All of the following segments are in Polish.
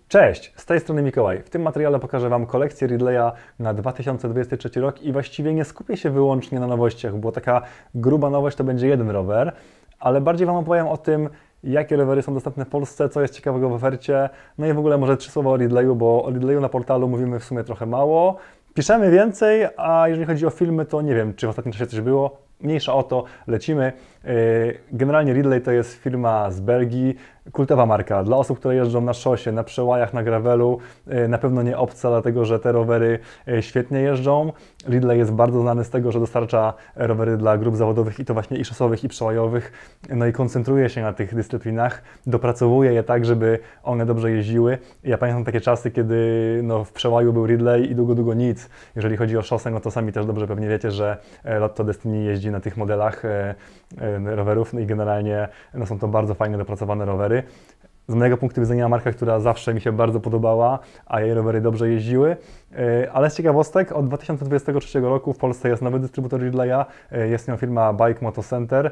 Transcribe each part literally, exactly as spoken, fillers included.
Cześć, z tej strony Mikołaj. W tym materiale pokażę Wam kolekcję Ridleya na dwa tysiące dwudziesty trzeci rok i właściwie nie skupię się wyłącznie na nowościach, bo taka gruba nowość to będzie jeden rower, ale bardziej Wam opowiem o tym, jakie rowery są dostępne w Polsce, co jest ciekawego w ofercie, no i w ogóle może trzy słowa o Ridleyu, bo o Ridleyu na portalu mówimy w sumie trochę mało. Piszemy więcej, a jeżeli chodzi o filmy, to nie wiem, czy w ostatnim czasie coś było. Mniejsza o to, lecimy. Generalnie Ridley to jest firma z Belgii, kultowa marka. Dla osób, które jeżdżą na szosie, na przełajach, na gravelu, na pewno nie obca, dlatego że te rowery świetnie jeżdżą. Ridley jest bardzo znany z tego, że dostarcza rowery dla grup zawodowych i to właśnie i szosowych, i przełajowych. No i koncentruje się na tych dyscyplinach, dopracowuje je tak, żeby one dobrze jeździły. Ja pamiętam takie czasy, kiedy no, w przełaju był Ridley i długo, długo nic. Jeżeli chodzi o szosę, no to sami też dobrze pewnie wiecie, że Lotto Destiny jeździ na tych modelach rowerów, no i generalnie no, są to bardzo fajnie dopracowane rowery. Z mojego punktu widzenia marka, która zawsze mi się bardzo podobała, a jej rowery dobrze jeździły. Ale z ciekawostek, od dwa tysiące dwudziestego trzeciego roku w Polsce jest nowy dystrybutor Ridleya, jest nią firma Bike Moto Center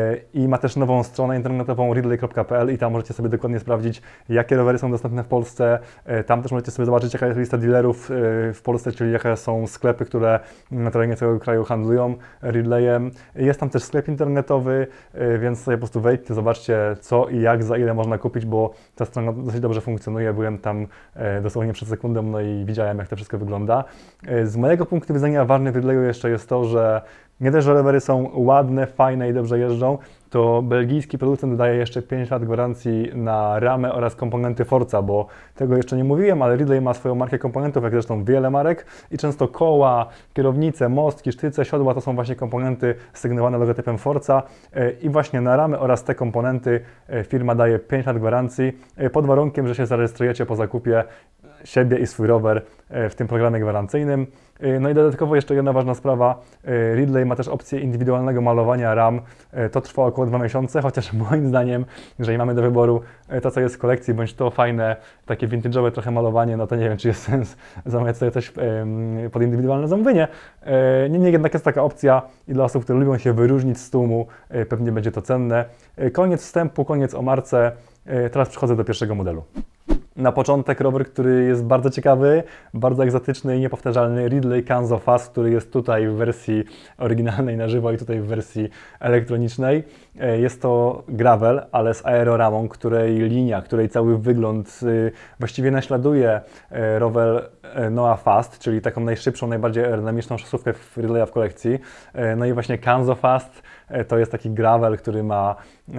i ma też nową stronę internetową ridley kropka p l i tam możecie sobie dokładnie sprawdzić, jakie rowery są dostępne w Polsce. Tam też możecie sobie zobaczyć, jaka jest lista dealerów w Polsce, czyli jakie są sklepy, które na terenie całego kraju handlują Ridleyem. Jest tam też sklep internetowy, więc sobie po prostu wejdźcie, zobaczcie co i jak, za ile można kupić, bo ta strona dosyć dobrze funkcjonuje. Byłem tam dosłownie przed sekundą, no i widziałem, jak to wszystko wygląda. Z mojego punktu widzenia ważne w Ridleyu jeszcze jest to, że nie dość, że rowery są ładne, fajne i dobrze jeżdżą, to belgijski producent daje jeszcze pięć lat gwarancji na ramę oraz komponenty Forza, bo tego jeszcze nie mówiłem, ale Ridley ma swoją markę komponentów, jak zresztą wiele marek i często koła, kierownice, mostki, sztyce, siodła to są właśnie komponenty sygnowane logotypem Forza i właśnie na ramy oraz te komponenty firma daje pięć lat gwarancji pod warunkiem, że się zarejestrujecie po zakupie siebie i swój rower w tym programie gwarancyjnym. No i dodatkowo jeszcze jedna ważna sprawa, Ridley ma też opcję indywidualnego malowania ram, to trwa około dwa miesiące, chociaż moim zdaniem, jeżeli mamy do wyboru to, co jest w kolekcji, bądź to fajne, takie vintage'owe trochę malowanie, no to nie wiem, czy jest sens zamawiać sobie coś pod indywidualne zamówienie. Niemniej jednak jest taka opcja i dla osób, które lubią się wyróżnić z tłumu, pewnie będzie to cenne. Koniec wstępu, koniec o marce, teraz przechodzę do pierwszego modelu. Na początek rower, który jest bardzo ciekawy, bardzo egzotyczny i niepowtarzalny, Ridley Kanzo Fast, który jest tutaj w wersji oryginalnej na żywo i tutaj w wersji elektronicznej. Jest to gravel, ale z aeroramą, której linia, której cały wygląd właściwie naśladuje rower Noah Fast, czyli taką najszybszą, najbardziej aerodynamiczną szosówkę w Ridleya w kolekcji. No i właśnie Kanzo Fast to jest taki gravel, który ma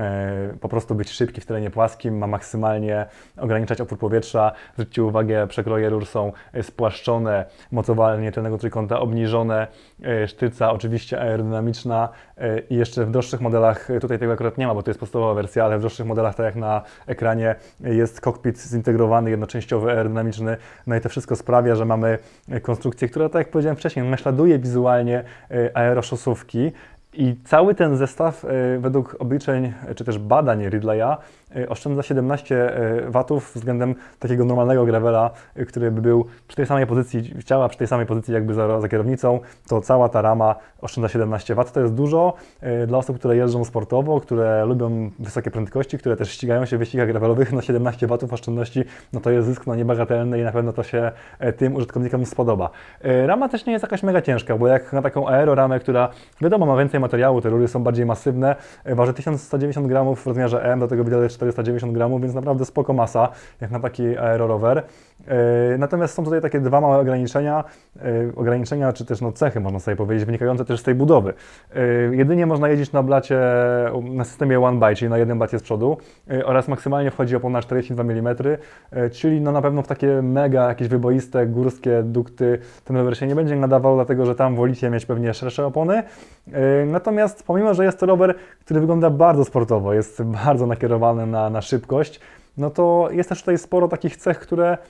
po prostu być szybki w terenie płaskim, ma maksymalnie ograniczać opór powietrza. Zwróćcie uwagę, przekroje rur są spłaszczone, mocowalnie tylnego trójkąta obniżone, sztyca oczywiście aerodynamiczna i jeszcze w droższych modelach, tutaj tego akurat nie ma, bo to jest podstawowa wersja, ale w droższych modelach, tak jak na ekranie, jest kokpit zintegrowany, jednoczęściowy, aerodynamiczny, no i to wszystko sprawia, że mamy konstrukcję, która, tak jak powiedziałem wcześniej, naśladuje wizualnie aeroszosówki. I cały ten zestaw według obliczeń czy też badań Ridleya oszczędza siedemnaście watów względem takiego normalnego gravela, który by był przy tej samej pozycji ciała, przy tej samej pozycji jakby za, za kierownicą, to cała ta rama oszczędza siedemnaście watów. To jest dużo dla osób, które jeżdżą sportowo, które lubią wysokie prędkości, które też ścigają się w wyścigach gravelowych, no siedemnaście watów oszczędności, no to jest zysk no niebagatelny i na pewno to się tym użytkownikom spodoba. Rama też nie jest jakaś mega ciężka, bo jak na taką aeroramę, która wiadomo ma więcej materiału, te rury są bardziej masywne, waży tysiąc sto dziewięćdziesiąt gramów w rozmiarze M, do tego widać czterysta dziewięćdziesiąt gramów, więc naprawdę spoko masa, jak na taki aerorower. Natomiast są tutaj takie dwa małe ograniczenia, ograniczenia czy też no cechy, można sobie powiedzieć, wynikające też z tej budowy. Jedynie można jeździć na blacie, na systemie One By, czyli na jednym blacie z przodu oraz maksymalnie wchodzi opona czterdzieści dwa milimetry, czyli no na pewno w takie mega jakieś wyboiste, górskie dukty ten rower się nie będzie nadawał, dlatego że tam wolicie mieć pewnie szersze opony. Natomiast pomimo, że jest to rower, który wygląda bardzo sportowo, jest bardzo nakierowany na, na szybkość, no to jest też tutaj sporo takich cech, które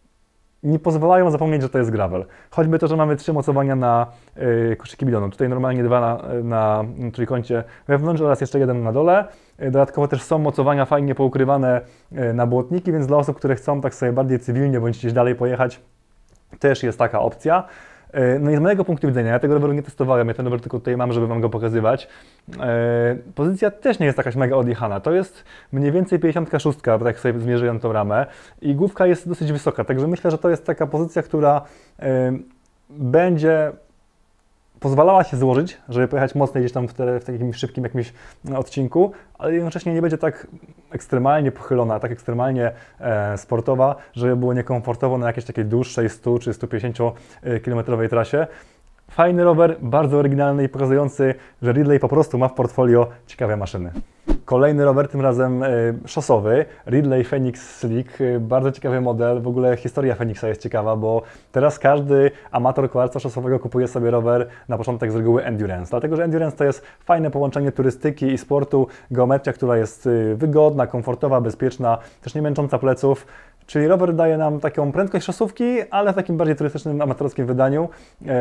nie pozwalają zapomnieć, że to jest gravel. Choćby to, że mamy trzy mocowania na y, koszyki bidonu. Tutaj normalnie dwa na, na trójkącie wewnątrz oraz jeszcze jeden na dole. Dodatkowo też są mocowania fajnie poukrywane y, na błotniki, więc dla osób, które chcą tak sobie bardziej cywilnie bądź gdzieś dalej pojechać, też jest taka opcja. No i z mojego punktu widzenia, ja tego roweru nie testowałem, ja ten rower tylko tutaj mam, żeby Wam go pokazywać. Pozycja też nie jest jakaś mega odjechana, to jest mniej więcej pięćdziesiąt sześć, tak jak sobie zmierzyłem tą ramę i główka jest dosyć wysoka, także myślę, że to jest taka pozycja, która będzie pozwalała się złożyć, żeby pojechać mocniej gdzieś tam w, te, w takim szybkim jakimś odcinku, ale jednocześnie nie będzie tak ekstremalnie pochylona, tak ekstremalnie e, sportowa, żeby było niekomfortowo na jakiejś takiej dłuższej stu czy stu pięćdziesięciu kilometrowej trasie. Fajny rower, bardzo oryginalny i pokazujący, że Ridley po prostu ma w portfolio ciekawe maszyny. Kolejny rower, tym razem y, szosowy, Ridley Phoenix Slick, y, bardzo ciekawy model, w ogóle historia Phoenixa jest ciekawa, bo teraz każdy amator kolarstwa szosowego kupuje sobie rower na początek z reguły endurance, dlatego że endurance to jest fajne połączenie turystyki i sportu, geometria, która jest y, wygodna, komfortowa, bezpieczna, też nie męcząca pleców. Czyli rower daje nam taką prędkość szosówki, ale w takim bardziej turystycznym, amatorskim wydaniu.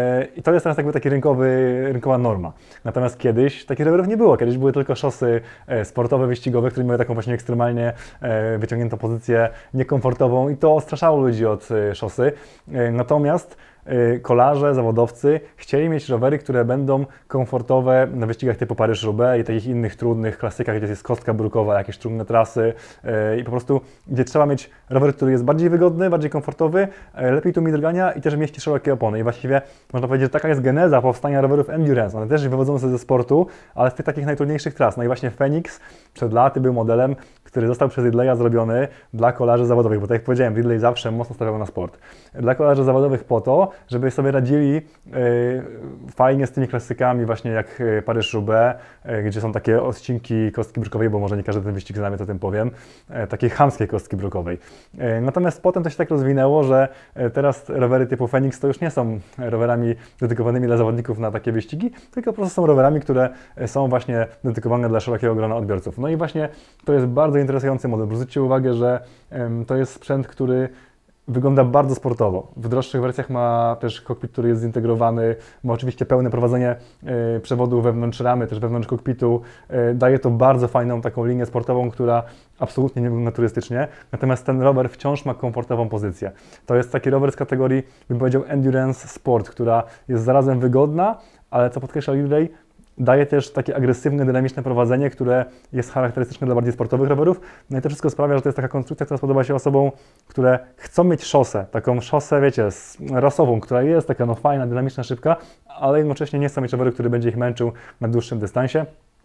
I to jest teraz jakby taki rynkowy, rynkowa norma. Natomiast kiedyś takich rowerów nie było. Kiedyś były tylko szosy sportowe, wyścigowe, które miały taką właśnie ekstremalnie wyciągniętą pozycję niekomfortową i to odstraszało ludzi od szosy. Natomiast kolarze, zawodowcy chcieli mieć rowery, które będą komfortowe na wyścigach typu Paryż-Roubaix i takich innych trudnych klasykach, gdzie jest kostka brukowa, jakieś trudne trasy i po prostu, gdzie trzeba mieć rower, który jest bardziej wygodny, bardziej komfortowy, lepiej tłumi drgania i też mieści szerokie opony. I właściwie można powiedzieć, że taka jest geneza powstania rowerów endurance. One też wywodzą się ze sportu, ale z tych takich najtrudniejszych tras. No i właśnie Phoenix przed laty był modelem, który został przez Ridleya zrobiony dla kolarzy zawodowych, bo tak jak powiedziałem, Ridley zawsze mocno stawiał na sport. Dla kolarzy zawodowych po to, żeby sobie radzili yy, fajnie z tymi klasykami właśnie jak Paryż-Roubaix, yy, gdzie są takie odcinki kostki brukowej, bo może nie każdy ten wyścig zna, to tym powiem, yy, takiej chamskiej kostki brukowej. Yy, natomiast potem to się tak rozwinęło, że yy, teraz rowery typu Phoenix to już nie są rowerami dedykowanymi dla zawodników na takie wyścigi, tylko po prostu są rowerami, które są właśnie dedykowane dla szerokiego grona odbiorców. No i właśnie to jest bardzo interesujący model. Zwróćcie uwagę, że ym, to jest sprzęt, który wygląda bardzo sportowo. W droższych wersjach ma też kokpit, który jest zintegrowany, ma oczywiście pełne prowadzenie y, przewodu wewnątrz ramy, też wewnątrz kokpitu. Y, daje to bardzo fajną taką linię sportową, która absolutnie nie wygląda turystycznie. Natomiast ten rower wciąż ma komfortową pozycję. To jest taki rower z kategorii, bym powiedział, endurance sport, która jest zarazem wygodna, ale co podkreśla Ridley, daje też takie agresywne, dynamiczne prowadzenie, które jest charakterystyczne dla bardziej sportowych rowerów. No i to wszystko sprawia, że to jest taka konstrukcja, która spodoba się osobom, które chcą mieć szosę, taką szosę, wiecie, rasową, która jest taka no fajna, dynamiczna, szybka, ale jednocześnie nie chcą mieć roweru, który będzie ich męczył na dłuższym dystansie.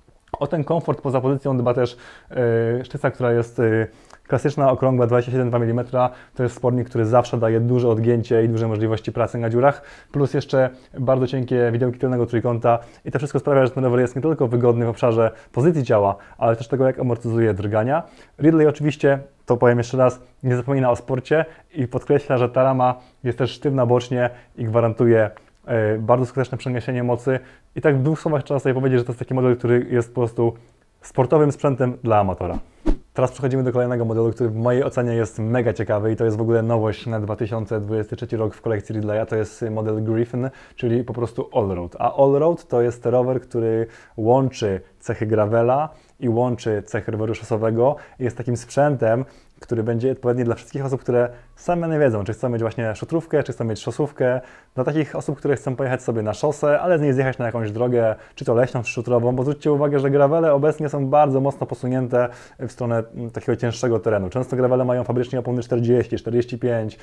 O ten komfort poza pozycją dba też yy, sztyca, która jest yy, klasyczna, okrągła, dwadzieścia siedem przecinek dwa milimetra. To jest spornik, który zawsze daje duże odgięcie i duże możliwości pracy na dziurach. Plus jeszcze bardzo cienkie widełki tylnego trójkąta. I to wszystko sprawia, że ten rower jest nie tylko wygodny w obszarze pozycji ciała, ale też tego, jak amortyzuje drgania. Ridley oczywiście, to powiem jeszcze raz, nie zapomina o sporcie i podkreśla, że ta rama jest też sztywna bocznie i gwarantuje yy, bardzo skuteczne przeniesienie mocy. I tak w dwóch słowach trzeba sobie powiedzieć, że to jest taki model, który jest po prostu sportowym sprzętem dla amatora. Teraz przechodzimy do kolejnego modelu, który w mojej ocenie jest mega ciekawy i to jest w ogóle nowość na dwa tysiące dwudziesty trzeci rok w kolekcji Ridleya. To jest model Griffin, czyli po prostu Allroad. A Allroad to jest rower, który łączy cechy gravela i łączy cechy roweru szosowego. Jest takim sprzętem, który będzie odpowiedni dla wszystkich osób, które same nie wiedzą, czy chcą mieć właśnie szutrówkę, czy chcą mieć szosówkę. Dla takich osób, które chcą pojechać sobie na szosę, ale z niej zjechać na jakąś drogę, czy to leśną, czy szutrową, bo zwróćcie uwagę, że gravele obecnie są bardzo mocno posunięte w stronę takiego cięższego terenu. Często gravele mają fabrycznie opony czterdzieści, czterdzieści pięć,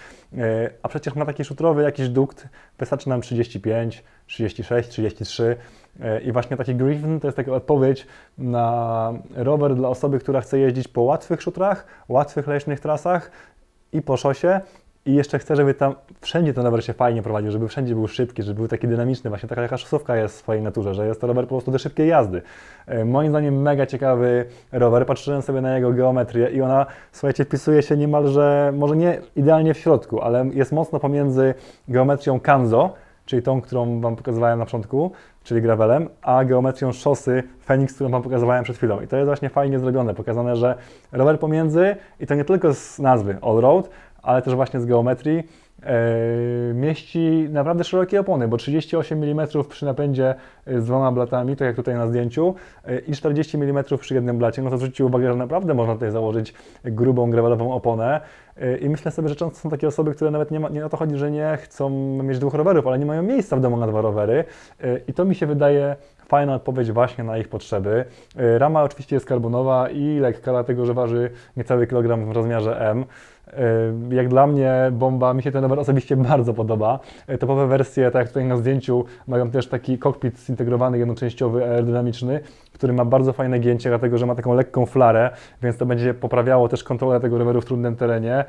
a przecież na taki szutrowy jakiś dukt wystarczy nam trzydzieści pięć, trzydzieści sześć, trzydzieści trzy. I właśnie taki Griffin to jest taka odpowiedź na rower dla osoby, która chce jeździć po łatwych szutrach, łatwych leśnych trasach i po szosie. I jeszcze chcę, żeby tam wszędzie ten rower się fajnie prowadził, żeby wszędzie był szybki, żeby był taki dynamiczny, właśnie taka jaka szosówka jest w swojej naturze, że jest to rower po prostu do szybkiej jazdy. Moim zdaniem mega ciekawy rower, patrzyłem sobie na jego geometrię i ona, słuchajcie, wpisuje się niemalże, może nie idealnie w środku, ale jest mocno pomiędzy geometrią Kanzo, czyli tą, którą Wam pokazywałem na początku, czyli gravelem, a geometrią szosy Phoenix, którą Wam pokazywałem przed chwilą. I to jest właśnie fajnie zrobione, pokazane, że rower pomiędzy, i to nie tylko z nazwy Allroad, ale też właśnie z geometrii. Yy, mieści naprawdę szerokie opony, bo trzydzieści osiem milimetrów przy napędzie z dwoma blatami, tak jak tutaj na zdjęciu, yy, i czterdzieści milimetrów przy jednym blacie. No to zwróćcie uwagę, że naprawdę można tutaj założyć grubą gravelową oponę. Yy, I myślę sobie, że często są takie osoby, które nawet nie, ma, nie o to chodzi, że nie chcą mieć dwóch rowerów, ale nie mają miejsca w domu na dwa rowery. Yy, I to mi się wydaje fajna odpowiedź właśnie na ich potrzeby. Yy, rama oczywiście jest karbonowa i lekka, dlatego że waży niecały kilogram w rozmiarze M. Jak dla mnie bomba, mi się ten rower osobiście bardzo podoba. Topowe wersje, tak jak tutaj na zdjęciu, mają też taki kokpit zintegrowany, jednoczęściowy, aerodynamiczny, który ma bardzo fajne gięcie, dlatego że ma taką lekką flarę, więc to będzie poprawiało też kontrolę tego roweru w trudnym terenie.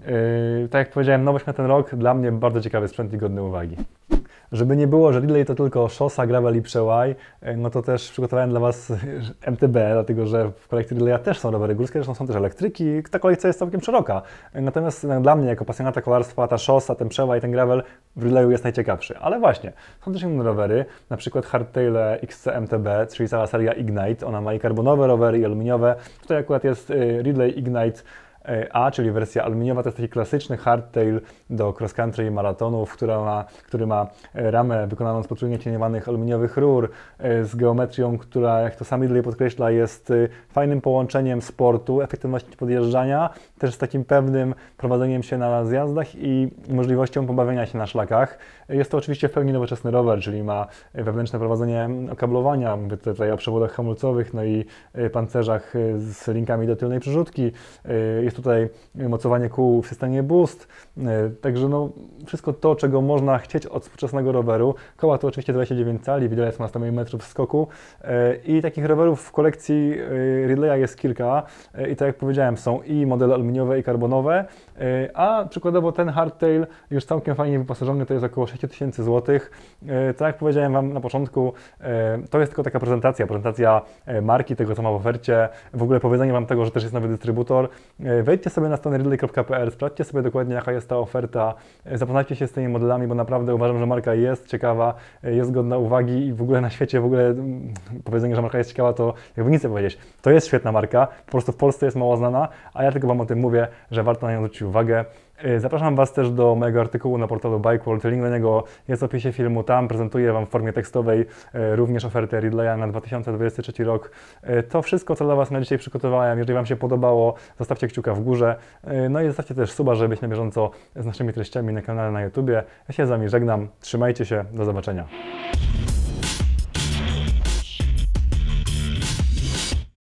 Yy, tak jak powiedziałem, nowość na ten rok, dla mnie bardzo ciekawy sprzęt i godny uwagi. Żeby nie było, że Ridley to tylko szosa, gravel i przełaj, no to też przygotowałem dla Was M T B, dlatego że w kolekcji Ridleya też są rowery górskie, zresztą są też elektryki, ta kolekcja jest całkiem szeroka. Natomiast dla mnie, jako pasjonata kolarstwa, ta szosa, ten przełaj, ten gravel w Ridleyu jest najciekawszy. Ale właśnie, są też inne rowery, na przykład Hardtail X C M T B, czyli cała seria Ignite. Ona ma i karbonowe rowery, i aluminiowe. Tutaj akurat jest Ridley Ignite A, czyli wersja aluminiowa, to jest taki klasyczny hardtail do cross country i maratonów, która ma, który ma ramę wykonaną z potrójnie cieniowanych aluminiowych rur, z geometrią, która, jak to sam Ridley podkreśla, jest fajnym połączeniem sportu, efektywności podjeżdżania, też z takim pewnym prowadzeniem się na zjazdach i możliwością pobawienia się na szlakach. Jest to oczywiście w pełni nowoczesny rower, czyli ma wewnętrzne prowadzenie okablowania, mówię tutaj o przewodach hamulcowych, no i pancerzach z linkami do tylnej przerzutki. Jest tutaj mocowanie kół w systemie Boost, także no, wszystko to, czego można chcieć od współczesnego roweru. Koła to oczywiście dwadzieścia dziewięć cali, widelec ma sto milimetrów skoku i takich rowerów w kolekcji Ridleya jest kilka i tak jak powiedziałem, są i modele aluminiowe i karbonowe, a przykładowo ten hardtail już całkiem fajnie wyposażony, to jest około sześć tysięcy złotych. Tak jak powiedziałem Wam na początku, to jest tylko taka prezentacja, prezentacja marki, tego co ma w ofercie, w ogóle powiedzenie Wam tego, że też jest nowy dystrybutor. Wejdźcie sobie na stronę ridley kropka p l, sprawdźcie sobie dokładnie jaka jest ta oferta, zapoznajcie się z tymi modelami, bo naprawdę uważam, że marka jest ciekawa, jest godna uwagi i w ogóle na świecie w ogóle powiedzenie, że marka jest ciekawa, to jakby nic nie powiedzieć. To jest świetna marka, po prostu w Polsce jest mało znana, a ja tylko Wam o tym mówię, że warto na nią zwrócić uwagę. Zapraszam Was też do mojego artykułu na portalu Bike World. Link do niego jest w opisie filmu. Tam prezentuję Wam w formie tekstowej również ofertę Ridleya na dwa tysiące dwudziesty trzeci rok. To wszystko, co dla Was na dzisiaj przygotowałem. Jeżeli Wam się podobało, zostawcie kciuka w górze. No i zostawcie też suba, żeby być na bieżąco z naszymi treściami na kanale na YouTubie. Ja się z Wami żegnam. Trzymajcie się. Do zobaczenia.